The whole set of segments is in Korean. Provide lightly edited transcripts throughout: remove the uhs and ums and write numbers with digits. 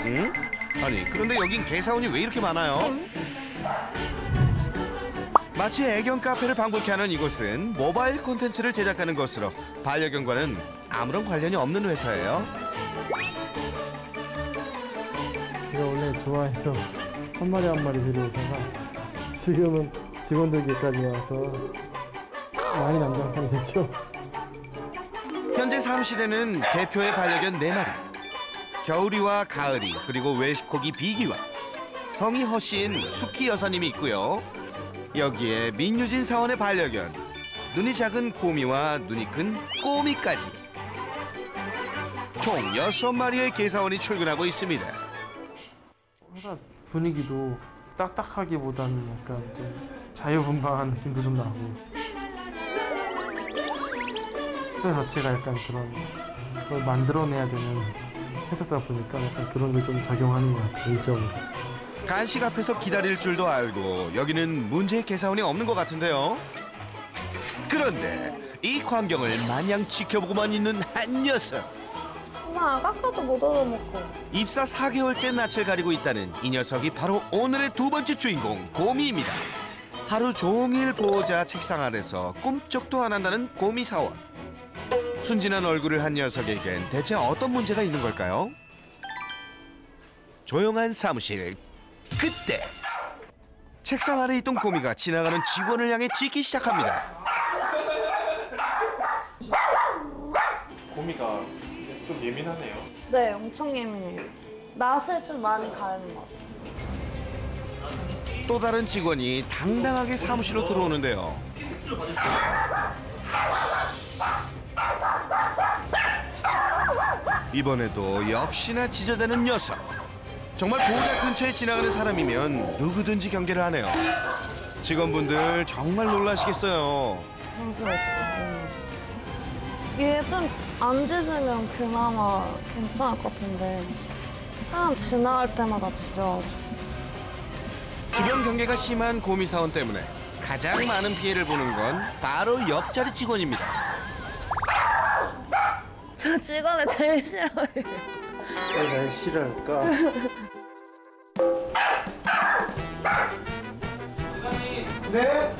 응? 아니 그런데 여긴 개사원이 왜 이렇게 많아요? 마치 애견 카페를 방불케 하는 이곳은 모바일 콘텐츠를 제작하는 곳으로 반려견과는 아무런 관련이 없는 회사예요. 제가 원래 좋아해서 한 마리 한 마리 데려오다가 지금은 직원들께까지 와서 많이 난장판이 됐죠. 현재 사무실에는 대표의 반려견 4마리, 겨울이와 가을이, 그리고 웰시코기 비기와 성이 허씨인 수키 여사님이 있고요. 여기에 민유진 사원의 반려견, 눈이 작은 고미와 눈이 큰 꼬미까지 총 6마리의 개사원이 출근하고 있습니다. 회사 분위기도 딱딱하기보다는 약간 좀 자유분방한 느낌도 좀 나고 회사 자체가 약간 그런 걸 만들어내야 되는 회사다 보니까 약간 그런 걸 좀 작용하는 것 같아요, 일적으로. 간식 앞에서 기다릴 줄도 알고 여기는 문제의 개사원이 없는 것 같은데요. 그런데 이 광경을 마냥 지켜보고만 있는 한 녀석. 엄마 깎아도 못 얻어먹고. 입사 4개월째 낯을 가리고 있다는 이 녀석이 바로 오늘의 2번째 주인공 고미입니다. 하루 종일 보호자 책상 아래서 꿈쩍도 안 한다는 고미 사원. 순진한 얼굴을 한 녀석에겐 대체 어떤 문제가 있는 걸까요? 조용한 사무실. 그때 책상 아래 있던 고미가 지나가는 직원을 향해 짖기 시작합니다. 고미가 좀 예민하네요. 네, 엄청 예민해요. 낯을 좀 많이 가리는 것 같아요. 또 다른 직원이 당당하게 사무실로 들어오는데요. 이번에도 역시나 짖어대는 녀석. 정말 보호자 근처에 지나가는 사람이면 누구든지 경계를 하네요. 직원분들 정말 놀라시겠어요. 당스럽고. 얘 좀 안 짖으면 그나마 괜찮을 것 같은데 사람 지나갈 때마다 짖어가지고. 주변 경계가 심한 고미 사원 때문에 가장 많은 피해를 보는 건 바로 옆자리 직원입니다. 저 직원을 제일 싫어해요. 왜 날 싫어할까? 네?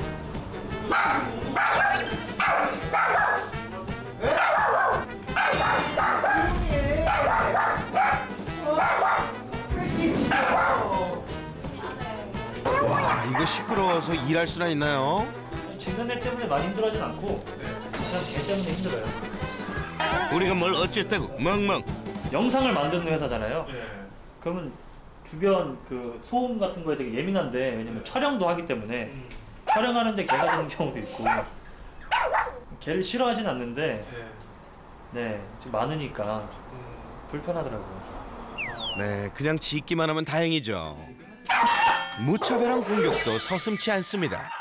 와, 이거 시끄러워서 일할 수나 있나요? 짖는 애 때문에 많이 힘들어하진 않고 그냥 개 때문에 힘들어요. 우리가 뭘 어쨌다고 멍멍. 영상을 만드는 회사잖아요. 그러면 주변 그 소음 같은 거에 되게 예민한데 왜냐면 촬영도 하기 때문에 촬영하는데 개가 되는 경우도 있고 개를 싫어하진 않는데 네, 좀 많으니까 불편하더라고요. 네, 그냥 짖기만 하면 다행이죠. 무차별한 공격도 서슴지 않습니다.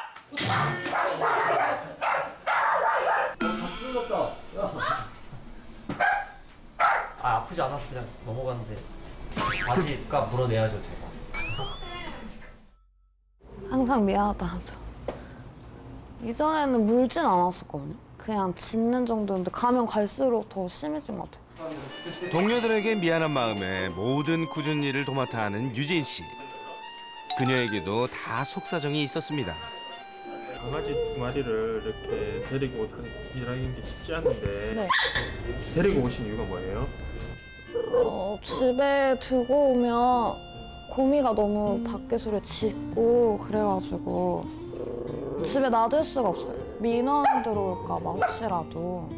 아, 아프지 않아서 그냥 넘어갔는데 바지가 물어내야죠, 제가. 항상 미안하다 하죠. 이전에는 물진 않았었거든요. 그냥 짖는 정도였는데 가면 갈수록 더 심해진 것 같아요. 동료들에게 미안한 마음에 모든 굳은 일을 도맡아 하는 유진 씨. 그녀에게도 다 속사정이 있었습니다. 강아지 2마리를 이렇게 데리고 일하는 게 쉽지 않은데 네. 데리고 오신 이유가 뭐예요? 집에 두고 오면 고미가 너무 밖에 소리 짖고 그래가지고 집에 놔둘 수가 없어요. 민원 들어올까 봐 혹시라도.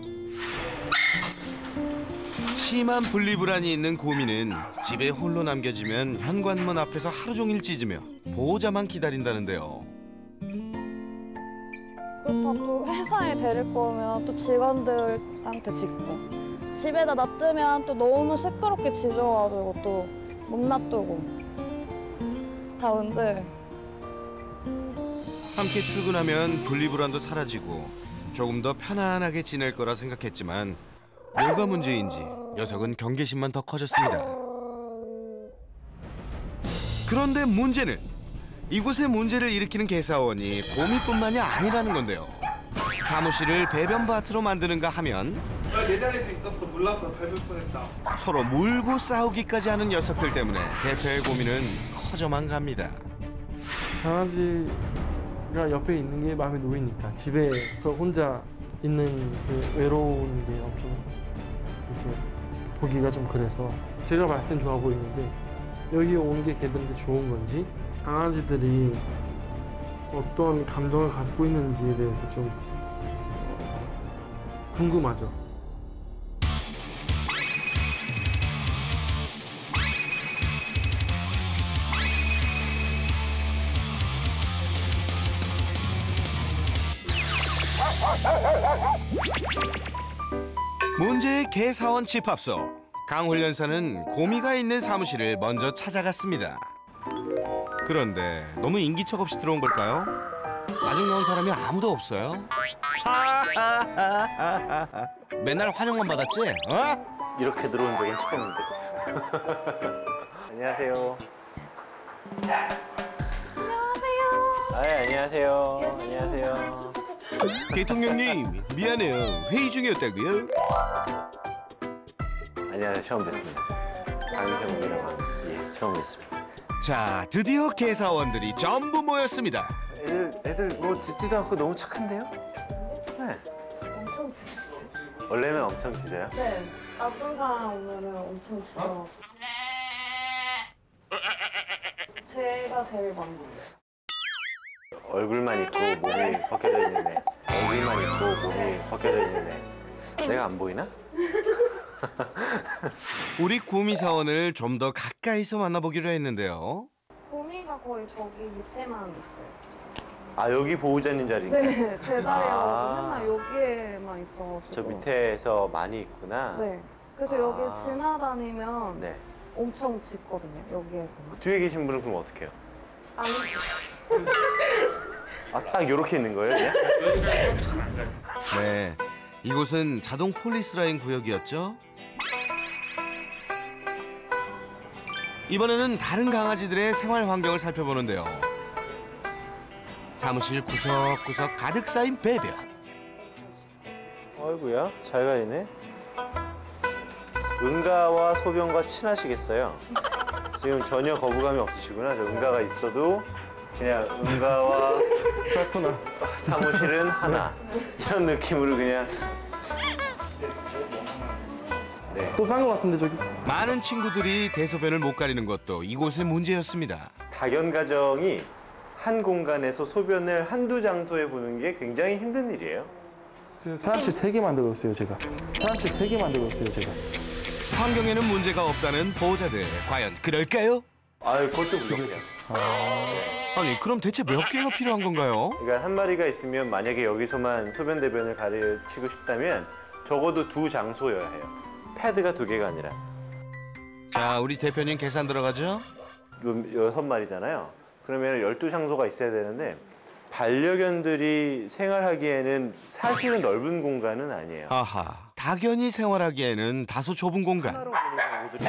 심한 분리불안이 있는 고미는 집에 홀로 남겨지면 현관문 앞에서 하루 종일 짖으며 보호자만 기다린다는데요. 그렇다고 또 회사에 데릴 거면 또 직원들한테 짖고 집에다 놔두면 또 너무 시끄럽게 짖어가지고 또 못 놔두고 다 문제. 함께 출근하면 분리불안도 사라지고 조금 더 편안하게 지낼 거라 생각했지만 뭐가 문제인지 녀석은 경계심만 더 커졌습니다. 그런데 문제는 이곳에 문제를 일으키는 개사원이 고미뿐만이 아니라는 건데요. 사무실을 배변 밭으로 만드는가 하면 내 자리도 있었어. 몰랐어. 밟을 뻔했다. 서로 물고 싸우기까지 하는 녀석들 때문에 대표의 고민은 커져만 갑니다. 강아지가 옆에 있는 게 마음에 놓이니까 집에서 혼자 있는 그 외로운 게 엄청 이제 보기가 좀 그래서 제가 봤을 땐 좋아 보이는데 여기 온 게 걔들한테 좋은 건지 강아지들이 어떤 감정을 갖고 있는지에 대해서 좀 궁금하죠. 문제의 개사원 집합소. 강훈련사는 고미가 있는 사무실을 먼저 찾아갔습니다. 그런데 너무 인기척 없이 들어온 걸까요? 마중 나온 사람이 아무도 없어요. 맨날 환영만 받았지? 어? 이렇게 들어온 적은 처음인데. 안녕하세요. 안녕하세요. 안녕하세요. 대통령님, 미안해요. 회의 중이었다고요? 안녕하세요. 처음 뵙습니다. 강형이라고 합니다. 예, 처음 뵙습니다. 자, 드디어 개사원들이 전부 모였습니다. 애들 뭐 짖지도 않고 너무 착한데요? 네. 엄청 짖어요. 원래는 엄청 짖어요? 네. 나쁜 사람 오면은 엄청 짖어. 제가 제일 많이 짖어요. 얼굴만 있고 몸이 벗겨져 있는 애. 얼굴만 있고 몸이 벗겨져 있는 애. 내가 안 보이나? 우리 고미 사원을 좀 더 가까이서 만나보기로 했는데요. 고미가 거의 저기 밑에만 있어요. 아, 여기 보호자님 자리인가? 네, 제 자리여가지고 아. 맨날 여기에만 있어가지고. 저 밑에서 많이 있구나. 네. 그래서 아. 여기 지나다니면 네. 엄청 짖거든요, 여기에서. 뒤에 계신 분은 그럼 어떻게 해요? 안 짖어요. 아, 딱 이렇게 있는 거예요? 그냥? 네, 이곳은 자동 폴리스라인 구역이었죠. 이번에는 다른 강아지들의 생활 환경을 살펴보는데요. 사무실 구석구석 가득 쌓인 배변. 아이고야, 잘 가리네. 응가와 소변과 친하시겠어요? 지금 전혀 거부감이 없으시구나. 저 응가가 있어도 그냥 응가와 그렇구나. 사무실은 하나. 이런 느낌으로 그냥. 네. 또 싼 것 같은데 저기. 많은 친구들이 대소변을 못 가리는 것도 이곳의 문제였습니다. 다견 가정이 한 공간에서 소변을 한두 장소에 보는 게 굉장히 힘든 일이에요. 사람실 3개 만들고 있어요 제가. 사람실 3개 만들고 있어요 제가. 환경에는 문제가 없다는 보호자들, 과연 그럴까요? 아유, 그것도 부족해요. 아니, 그럼 대체 몇 개가 필요한 건가요? 그러니까 한 마리가 있으면 만약에 여기서만 소변 대변을 가르치고 싶다면 적어도 2장소여야 해요. 패드가 2개가 아니라. 자, 우리 대표님 계산 들어가죠? 6마리잖아요. 그러면 12장소가 있어야 되는데 반려견들이 생활하기에는 사실은 넓은 공간은 아니에요. 아하, 다견이 생활하기에는 다소 좁은 공간. 하나로 보는 경우들이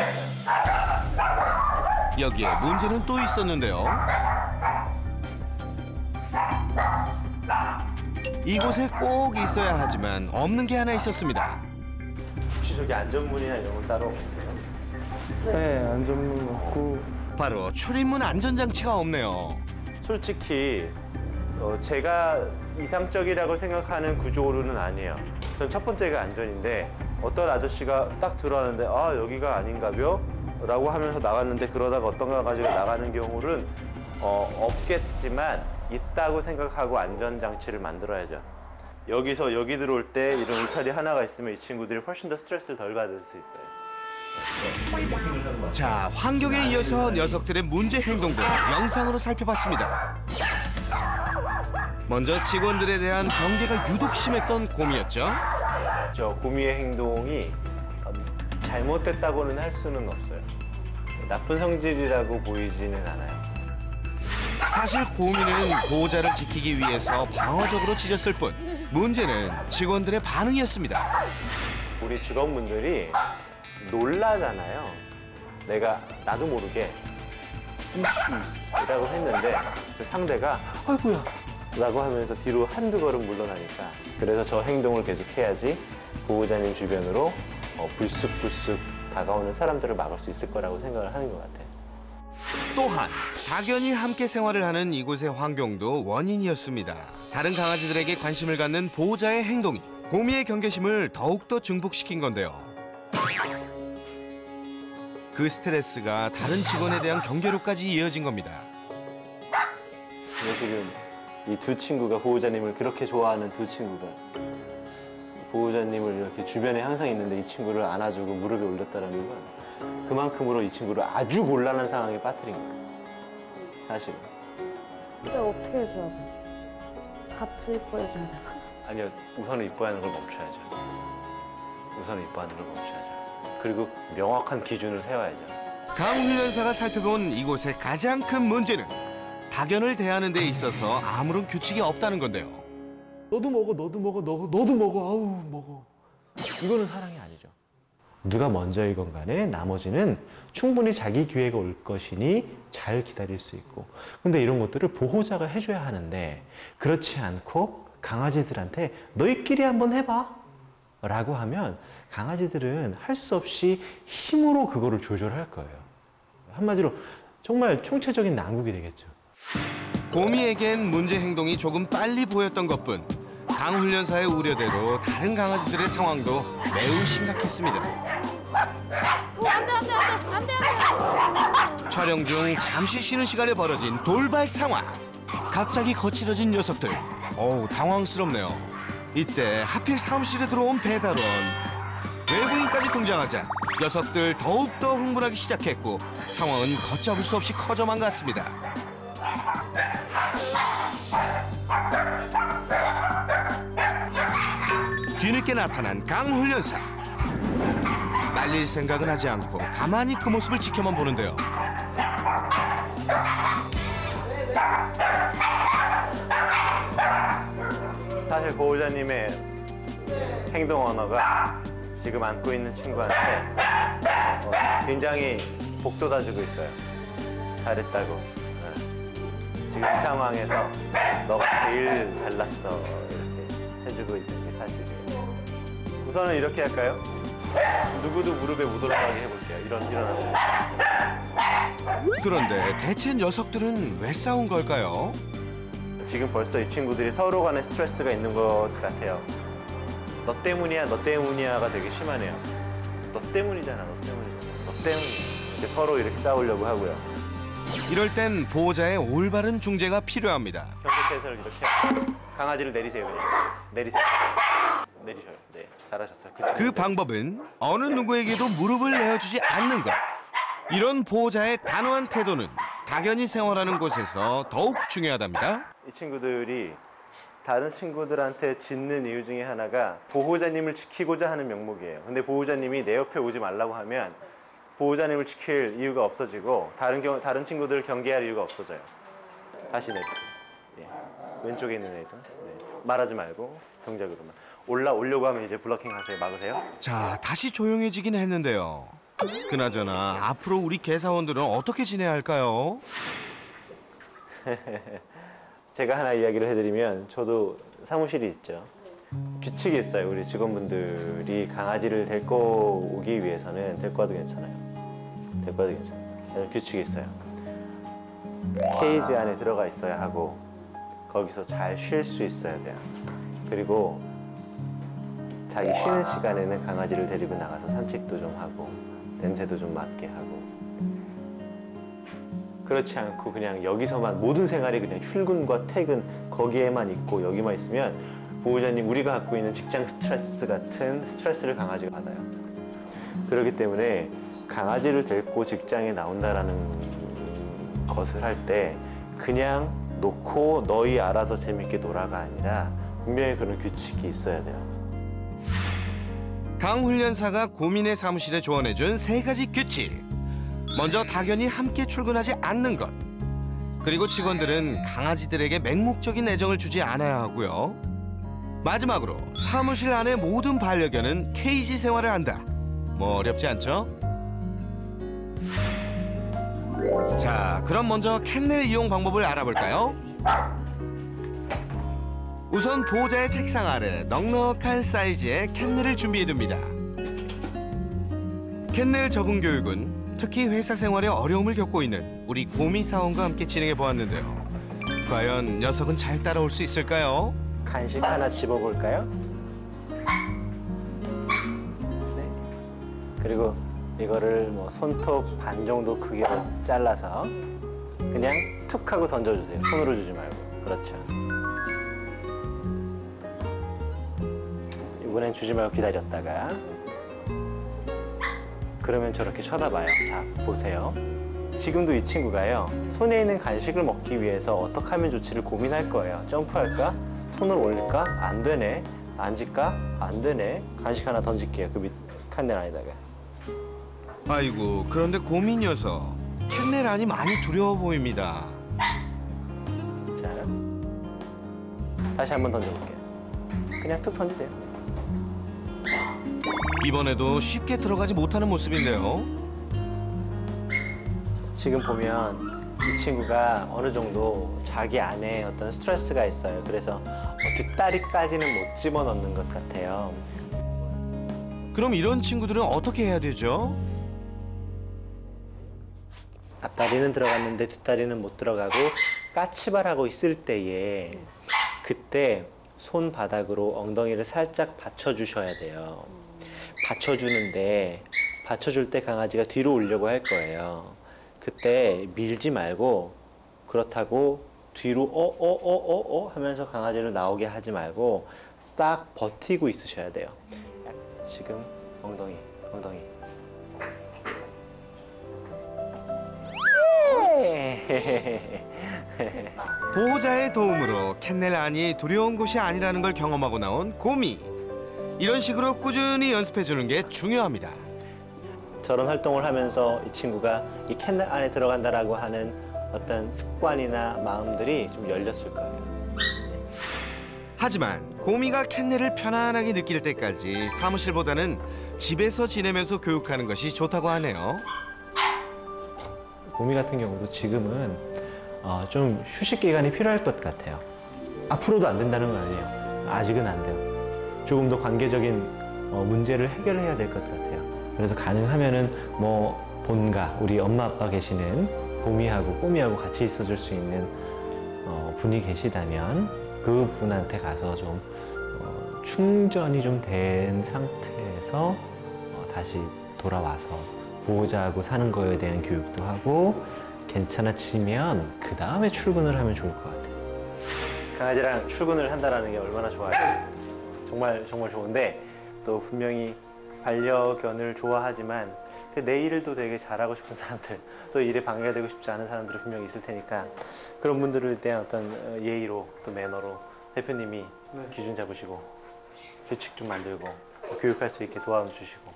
있어요. 여기에 문제는 또 있었는데요. 이곳에 꼭 있어야 하지만 없는 게 하나 있었습니다. 혹시 저기 안전문이나 이런 건 따로 없어요? 네, 안전문 없고. 바로 출입문 안전장치가 없네요. 솔직히 제가 이상적이라고 생각하는 구조로는 아니에요. 전 첫 번째가 안전인데 어떤 아저씨가 딱 들어왔는데 아, 여기가 아닌가벼? 라고 하면서 나갔는데 그러다가 어떤 강아지가 나가는 경우는 없겠지만 있다고 생각하고 안전장치를 만들어야죠. 여기서 여기 들어올 때 이런 울타리 하나가 있으면 이 친구들이 훨씬 더 스트레스를 덜 받을 수 있어요. 자, 환경에 이어서 녀석들의 문제 행동도 영상으로 살펴봤습니다. 먼저 직원들에 대한 경계가 유독 심했던 곰이었죠. 저 고미의 행동이 잘못됐다고는 할 수는 없어요. 나쁜 성질이라고 보이지는 않아요. 사실 곰이는 보호자를 지키기 위해서 방어적으로 짖었을 뿐 문제는 직원들의 반응이었습니다. 우리 직원분들이 놀라잖아요. 나도 모르게 이씨라고 했는데 그 상대가 아이고야 라고 하면서 뒤로 한두 걸음 물러나니까 그래서 저 행동을 계속 해야지 보호자님 주변으로 불쑥불쑥 다가오는 사람들을 막을 수 있을 거라고 생각을 하는 것 같아요. 또한 당연히 함께 생활을 하는 이곳의 환경도 원인이었습니다. 다른 강아지들에게 관심을 갖는 보호자의 행동이 고미의 경계심을 더욱더 증폭시킨 건데요. 그 스트레스가 다른 직원에 대한 경계로까지 이어진 겁니다. 근데 지금 이 두 친구가 보호자님을 그렇게 좋아하는 두 친구가 보호자님을 이렇게 주변에 항상 있는데 이 친구를 안아주고 무릎에 올렸다는 건 그만큼으로 이 친구를 아주 곤란한 상황에 빠뜨린 거예요. 사실은. 근데 어떻게 해줘야 돼? 같이 이뻐해줘야 되나? 아니요, 우선은 이뻐하는 걸 멈춰야죠. 우선은 이뻐하는 걸 멈춰야죠. 그리고 명확한 기준을 세워야죠. 강훈련사가 살펴본 이곳의 가장 큰 문제는 다견을 대하는 데 있어서 아무런 규칙이 없다는 건데요. 너도 먹어, 너도 먹어, 너도 먹어, 아우 먹어. 이거는 사랑이 아니죠. 누가 먼저이건 간에 나머지는 충분히 자기 기회가 올 것이니 잘 기다릴 수 있고, 근데 이런 것들을 보호자가 해줘야 하는데 그렇지 않고 강아지들한테 너희끼리 한번 해봐 라고 하면 강아지들은 할 수 없이 힘으로 그거를 조절할 거예요. 한마디로 정말 총체적인 난국이 되겠죠. 고미에겐 문제 행동이 조금 빨리 보였던 것뿐 강훈련사의 우려대로 다른 강아지들의 상황도 매우 심각했습니다. 촬영 중 잠시 쉬는 시간에 벌어진 돌발 상황. 갑자기 거칠어진 녀석들. 어우, 당황스럽네요. 이때 하필 사무실에 들어온 배달원. 외부인까지 등장하자 녀석들 더욱더 흥분하기 시작했고 상황은 걷잡을 수 없이 커져만 갔습니다. 뒤늦게 나타난 강훈련사. 날릴 생각은 하지 않고 가만히 그 모습을 지켜만 보는데요. 사실 보호자님의 행동 언어가 지금 안고 있는 친구한테 굉장히 복돋아주고 있어요. 잘했다고. 지금 이 상황에서 너가 제일 잘났어 이렇게 해주고 있는 게 사실이에요. 우선은 이렇게 할까요? 누구도 무릎에 못 올라가게 해볼게요. 일어나세요. 그런데 대체 녀석들은 왜 싸운 걸까요? 지금 벌써 이 친구들이 서로 간에 스트레스가 있는 것 같아요. 너 때문이야, 너 때문이야가 되게 심하네요. 너 때문이잖아, 너 때문이야. 너 때문이야. 이렇게 서로 이렇게 싸우려고 하고요. 이럴 땐 보호자의 올바른 중재가 필요합니다. 경계태세를 이렇게 강아지를 내리세요. 그냥. 내리세요. 내리셔요. 네, 잘하셨어요. 그 방법은 어느 누구에게도 무릎을 내어주지 않는 것. 이런 보호자의 단호한 태도는 다견이 생활하는 곳에서 더욱 중요하답니다. 이 친구들이 다른 친구들한테 짖는 이유 중에 하나가 보호자님을 지키고자 하는 명목이에요. 근데 보호자님이 내 옆에 오지 말라고 하면 보호자님을 지킬 이유가 없어지고 다른 친구들을 경계할 이유가 없어져요. 다시 내리세요. 예. 왼쪽에 있는 애들. 네. 말하지 말고 동작으로만. 올라오려고 하면 이제 블러킹 하세요. 막으세요. 자, 다시 조용해지긴 했는데요. 그나저나 앞으로 우리 개사원들은 어떻게 지내야 할까요? 제가 하나 이야기를 해드리면 저도 사무실이 있죠. 규칙이 있어요. 우리 직원분들이 강아지를 데리고 오기 위해서는 데리고 와도 괜찮아요. 데리고 와도 괜찮아요. 규칙이 있어요. 케이지 안에 들어가 있어야 하고 거기서 잘 쉴 수 있어야 돼요. 그리고 자기 쉬는 시간에는 강아지를 데리고 나가서 산책도 좀 하고 냄새도 좀 맡게 하고 그렇지 않고 그냥 여기서만 모든 생활이 그냥 출근과 퇴근 거기에만 있고 여기만 있으면 보호자님 우리가 갖고 있는 직장 스트레스 같은 스트레스를 강아지가 받아요. 그렇기 때문에 강아지를 데리고 직장에 나온다라는 것을 할 때 그냥 놓고 너희 알아서 재밌게 놀아가 아니라 분명히 그런 규칙이 있어야 돼요. 강훈련사가 고민의 사무실에 조언해준 3가지 규칙. 먼저 다견이 함께 출근하지 않는 것. 그리고 직원들은 강아지들에게 맹목적인 애정을 주지 않아야 하고요. 마지막으로 사무실 안의 모든 반려견은 케이지 생활을 한다. 뭐 어렵지 않죠? 자, 그럼 먼저 캔넬 이용 방법을 알아볼까요? 우선 보호자의 책상 아래 넉넉한 사이즈의 캔넬을 준비해둡니다. 캔넬 적응 교육은 특히 회사 생활에 어려움을 겪고 있는 우리 고미 사원과 함께 진행해 보았는데요. 과연 녀석은 잘 따라올 수 있을까요? 간식 하나 집어볼까요? 네. 그리고 이거를 뭐 손톱 반 정도 크기로 잘라서 그냥 툭 하고 던져주세요. 손으로 주지 말고. 그렇죠. 이번엔 주지 말고 기다렸다가 그러면 저렇게 쳐다봐요. 자, 보세요. 지금도 이 친구가요. 손에 있는 간식을 먹기 위해서 어떻게 하면 좋지를 고민할 거예요. 점프할까? 손을 올릴까? 안 되네. 앉을까? 안 되네. 간식 하나 던질게요. 그 밑 캔넬 안에다가. 아이고, 그런데 고미 녀석 캔넬 안이 많이 두려워 보입니다. 자, 다시 한번 던져볼게요. 그냥 툭 던지세요. 이번에도 쉽게 들어가지 못하는 모습인데요. 지금 보면 이 친구가 어느 정도 자기 안에 어떤 스트레스가 있어요. 그래서 뒷다리까지는 못 집어넣는 것 같아요. 그럼 이런 친구들은 어떻게 해야 되죠? 앞다리는 들어갔는데 뒷다리는 못 들어가고 까치발하고 있을 때에 그때 손바닥으로 엉덩이를 살짝 받쳐주셔야 돼요. 받쳐주는데 받쳐줄 때 강아지가 뒤로 오려고 할 거예요. 그때 밀지 말고 그렇다고 뒤로 하면서 강아지를 나오게 하지 말고 딱 버티고 있으셔야 돼요. 지금 엉덩이. 보호자의 도움으로 캔넬 안이 두려운 곳이 아니라는 걸 경험하고 나온 고미. 이런 식으로 꾸준히 연습해주는 게 중요합니다. 저런 활동을 하면서 이 친구가 이 캔넬 안에 들어간다라고 하는 어떤 습관이나 마음들이 좀 열렸을 거예요. 하지만 고미가 캔넬을 편안하게 느낄 때까지 사무실보다는 집에서 지내면서 교육하는 것이 좋다고 하네요. 고미 같은 경우도 지금은 좀 휴식 기간이 필요할 것 같아요. 앞으로도 안 된다는 건 아니에요. 아직은 안 돼요. 조금 더 관계적인 문제를 해결해야 될 것 같아요. 그래서 가능하면은 뭐 본가, 우리 엄마 아빠 계시는 고미하고 꼬미하고 같이 있어줄 수 있는 분이 계시다면 그 분한테 가서 좀 충전이 좀 된 상태에서 다시 돌아와서 보호자하고 사는 거에 대한 교육도 하고 괜찮아지면 그 다음에 출근을 하면 좋을 것 같아요. 강아지랑 출근을 한다는 게 얼마나 좋아요. 정말 좋은데 또 분명히 반려견을 좋아하지만 내 일도 되게 잘하고 싶은 사람들, 또 일에 방해가 되고 싶지 않은 사람들이 분명히 있을 테니까 그런 분들에 대한 어떤 예의로 또 매너로 대표님이 기준 잡으시고 규칙 좀 만들고 교육할 수 있게 도와주시고.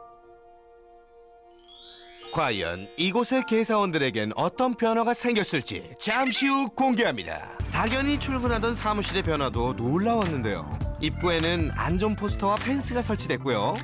과연 이곳의 개사원들에겐 어떤 변화가 생겼을지 잠시 후 공개합니다. 당연히 출근하던 사무실의 변화도 놀라웠는데요. 입구에는 안전 포스터와 펜스가 설치됐고요.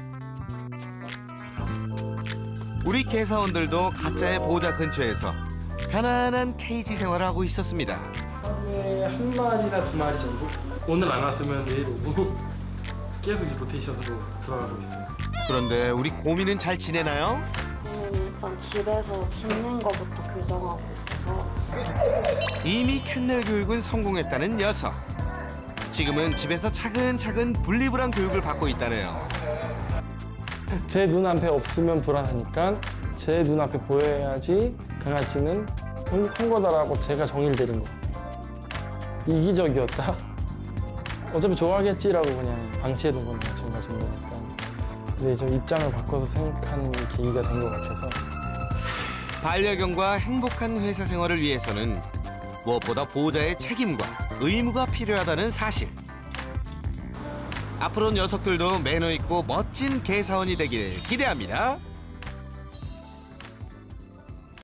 우리 개사원들도 각자의 보호자 근처에서 편안한 케이지 생활을 하고 있었습니다. 하루에 한 마리나 두 마리 정도? 오늘 안 왔으면 내일 오고 계속 이 로테이션으로 돌아가고 있어요. 그런데 우리 고미는 잘 지내나요? 저는 일단 집에서 짖는 거부터 교정하고 있어서 이미 캔넬 교육은 성공했다는 녀석. 지금은 집에서 차근차근 분리불안 교육을 받고 있다네요. 제 눈앞에 없으면 불안하니까 제 눈앞에 보여야지 강아지는 큰 거다라고 제가 정의를 내린 거. 이기적이었다. 어차피 좋아하겠지라고 그냥 방치해둔 건데 마찬가지인 거니까. 근데 좀 입장을 바꿔서 생각하는 계기가 된 것 같아서. 반려견과 행복한 회사 생활을 위해서는 무엇보다 보호자의 책임과 의무가 필요하다는 사실. 앞으로 녀석들도 매너 있고 멋진 개사원이 되길 기대합니다.